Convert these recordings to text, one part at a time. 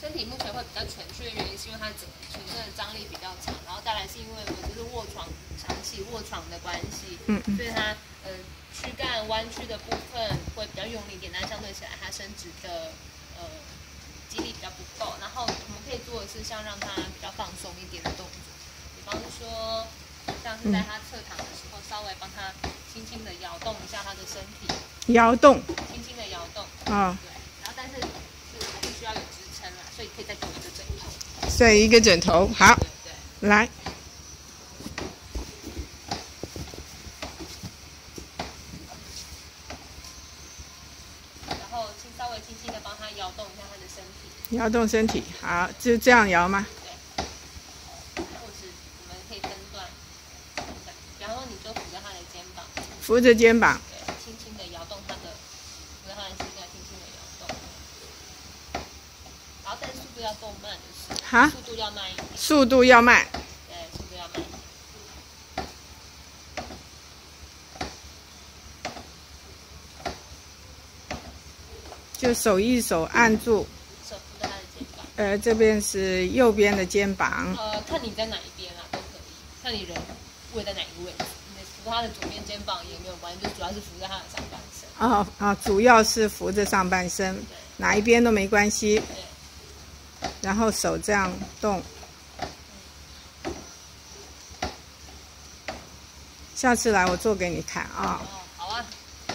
身体目前会比较蜷曲的原因，是因为它整个全身的张力比较强，然后再来是因为我就是长期卧床的关系，所以它躯干弯曲的部分会比较用力一点，但相对起来它伸直的肌力比较不够。然后我们可以做的是像让它比较放松一点的动作，比方说像是在它侧躺的时候，稍微帮它轻轻的摇动一下它的身体， 摇动， 轻轻的摇动， 啊、 对，然后但是还是需要有支撑啦，所以可以再给我一个枕头， 再一个枕头，好， 对， 来。 然后稍微轻轻的帮它摇动一下它的身体， 摇动身体，好，就这样摇吗？ 对，或是我们可以分段，比方说你就扶着它的肩膀， 扶着肩膀， 对，轻轻的摇动它的，扶着它的膝盖，轻轻的摇动，然后但是速度要够慢就是， 哈， 速度要慢一点， 速度要慢， 对，速度要慢一点。 就手一手按住， 手扶着他的肩膀。 这边是右边的肩膀， 看你在哪一边啦，都可以。看你人位在哪一个位置，你扶他的左边肩膀也没有关系，就主要是扶着他的上半身。 主要是扶着上半身，哪一边都没关系。 对。 然后手这样动。下次来我做给你看啊。 好啊。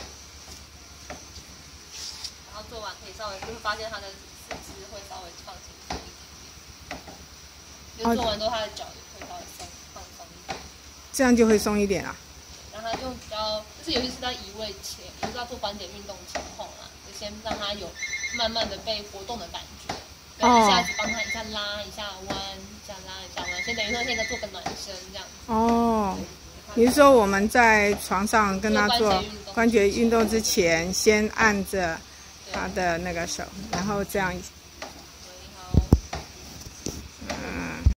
然后做完可以稍微就会发现他的四肢会稍微放轻松一点，就做完之后他的脚也会稍微放松一点。 这样就会松一点啊。 然后他就比较，就是尤其是在移位前，也就是要做关节运动前后啦，就先让他有慢慢的被活动的感觉。对，一下子帮他一下拉，一下弯，一下拉，一下弯，先等于说现在做个暖身这样。 哦。你是说我们在床上跟他做关节运动之前，先按着他的那个手，然后这样